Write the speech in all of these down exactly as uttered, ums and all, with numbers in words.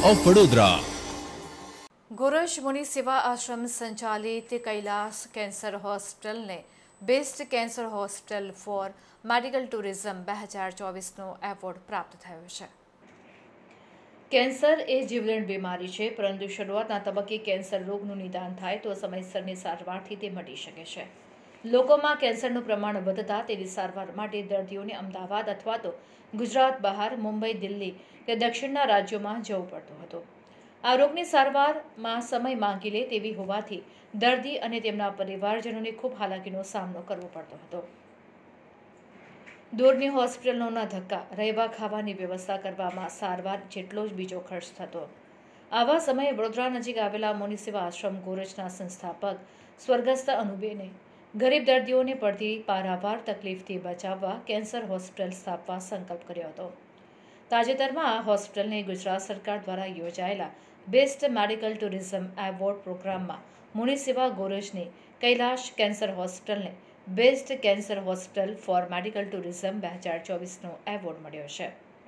Of Vadodara. गोरज मुनि सेवा आश्रम संचालित Kailash cancer hospital ને best cancer hospital for medical tourism બે હજાર ચોવીસનો એવોર્ડ પ્રાપ્ત થયો છે। કેન્સર એ જીવલેણ બીમારી છે, પરંતુ શરૂઆતના તબક્કે કેન્સર રોગનું નિદાન થાય તો સમયસરની સારવારથી તે મટી શકે છે। લોકોમાં કેન્સરનું પ્રમાણ વધતા તેની સારવાર માટે દર્દીઓને અમદાવાદ અથવા તો ગુજરાત બહાર મુંબઈ, દિલ્હી કે દક્ષિણના રાજ્યોમાં જવું પડતું હતું। આ રોગની સારવારમાં સમય માંગી લે તેવી હોવાથી દર્દી અને તેમના પરિવારજનોને ખૂબ હાલાકીનો સામનો કરવો પડતો હતો। દૂરની હોસ્પિટલોના ધક્કા, રહેવા ખાવાની વ્યવસ્થા કરવામાં સારવાર જેટલો જ બીજો ખર્ચ થતો। આવા સમયે વડોદરા નજીક આવેલા મુનિ સેવા આશ્રમ ગોરજના સંસ્થાપક સ્વર્ગસ્થ અનુબેને ગરીબ દર્દીઓને પડતી પારાવાર તકલીફથી બચાવવા કેન્સર હોસ્પિટલ સ્થાપવા સંકલ્પ કર્યો હતો। તાજેતરમાં આ હોસ્પિટલને ગુજરાત સરકાર દ્વારા યોજાયેલા બેસ્ટ મેડિકલ ટુરિઝમ એવોર્ડ પ્રોગ્રામમાં મુનિ સેવા ગોરજની કૈલાશ કેન્સર હોસ્પિટલને best cancer hospital for medical tourism બે હજાર ચોવીસનો એવોર્ડ મળ્યો છે।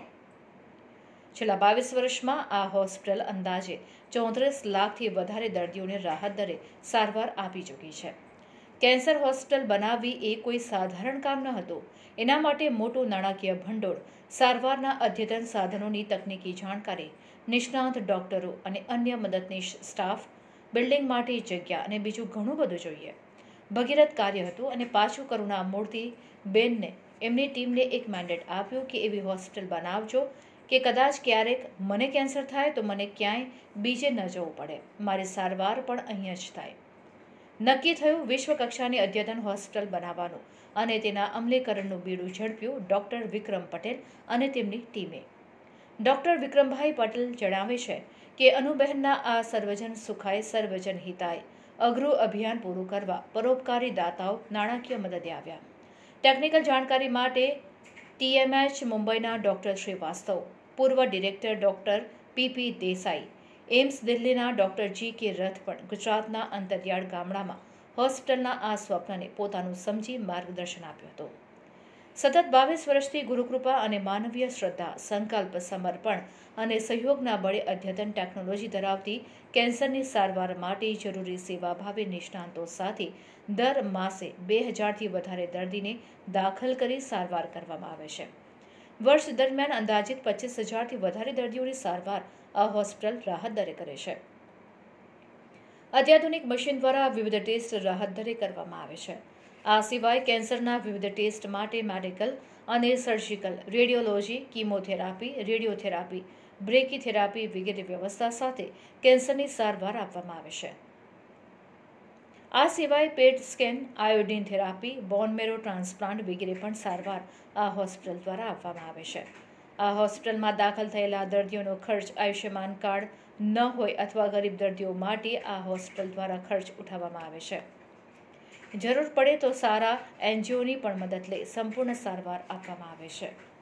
છેલ્લા બાવીસ વર્ષમાં આ હોસ્પિટલ અંદાજે ચોત્રીસ લાખથી વધારે દર્દીઓને રાહત દરે સારવાર આપી ચૂકી છે। કેન્સર હોસ્પિટલ બનાવવી એ કોઈ સાધારણ કામ ન હતું। એના માટે મોટું નાણાકીય ભંડોળ, સારવારના અદ્યતન સાધનોની તકનીકી જાણકારી, નિષ્ણાત ડોક્ટરો અને અન્ય મદદનીશ સ્ટાફ, બિલ્ડિંગ માટે જગ્યા અને બીજું ઘણું બધું જોઈએ। ભગીરથ કાર્ય હતું અને પાછું કરુણામૂર્તિ બેનને એમની ટીમને એક મેન્ડેટ આપ્યું કે એવી હોસ્પિટલ બનાવજો કે કદાચ ક્યારેક મને કેન્સર થાય તો મને ક્યાંય બીજે ન જવું પડે, મારી સારવાર પણ અહીંયા જ થાય। નક્કી થયું વિશ્વ કક્ષાની અદ્યતન હોસ્પિટલ બનાવવાનું અને તેના અમલીકરણનું બીડું ઝડપ્યું ડોક્ટર વિક્રમ પટેલ અને તેમની ટીમે। ડોક્ટર વિક્રમભાઈ પટેલ જણાવે છે કે અનુબહેનના આ સર્વજન સુખાય સર્વજન હિતાય અઘરું અભિયાન પૂરું કરવા પરોપકારી દાતાઓ નાણાકીય મદદે આવ્યા। ટેકનિકલ જાણકારી માટે ટીએમએચ મુંબઈના ડોક્ટર શ્રીવાસ્તવ, પૂર્વ director doctor P P Desai, AIIMS દિલ્હીના ડોક્ટર જી કે રથ પણ ગુજરાતના અંતરિયાળ ગામડામાં હોસ્પિટલના આ સ્વપ્નને પોતાનું સમજી માર્ગદર્શન આપ્યું હતું। સતત બાવીસ વર્ષથી ગુરુકૃપા અને માનવીય શ્રદ્ધા, સંકલ્પ, સમર્પણ અને સહયોગના બળે અદ્યતન ટેકનોલોજી ધરાવતી કેન્સરની સારવાર માટે જરૂરી સેવાભાવી નિષ્ણાંતો સાથે દર માસે બે હજારથી વધારે દર્દીને દાખલ કરી સારવાર કરવામાં આવે છે। વર્ષ દરમિયાન અંદાજિત પચીસ હજારથી વધારે દર્દીઓની સારવાર આ હોસ્પિટલ રાહત દરે કરે છે। અત્યાધુનિક મશીન દ્વારા વિવિધ ટેસ્ટ રાહત દરે કરવામાં આવે છે। આ સિવાય કેન્સરના વિવિધ ટેસ્ટ માટે મેડિકલ અને surgical, radiology, chemotherapy, radiotherapy, brachytherapy વગેરે વ્યવસ્થા સાથે કેન્સરની સારવાર આપવામાં આવે છે। આ સિવાય PET scan, iodine therapy, bone marrow transplant વગેરે પણ સારવાર આ હોસ્પિટલ દ્વારા આપવામાં આવે છે। આ હોસ્પિટલમાં દાખલ થયેલા દર્દીઓનો ખર્ચ આયુષ્યમાન કાર્ડ ન હોય અથવા ગરીબ દર્દીઓ માટે આ હોસ્પિટલ દ્વારા ખર્ચ ઉઠાવવામાં આવે છે। જરૂર પડે તો સારા એનજીઓની પણ મદદ લઈ સંપૂર્ણ સારવાર આપવામાં આવે છે।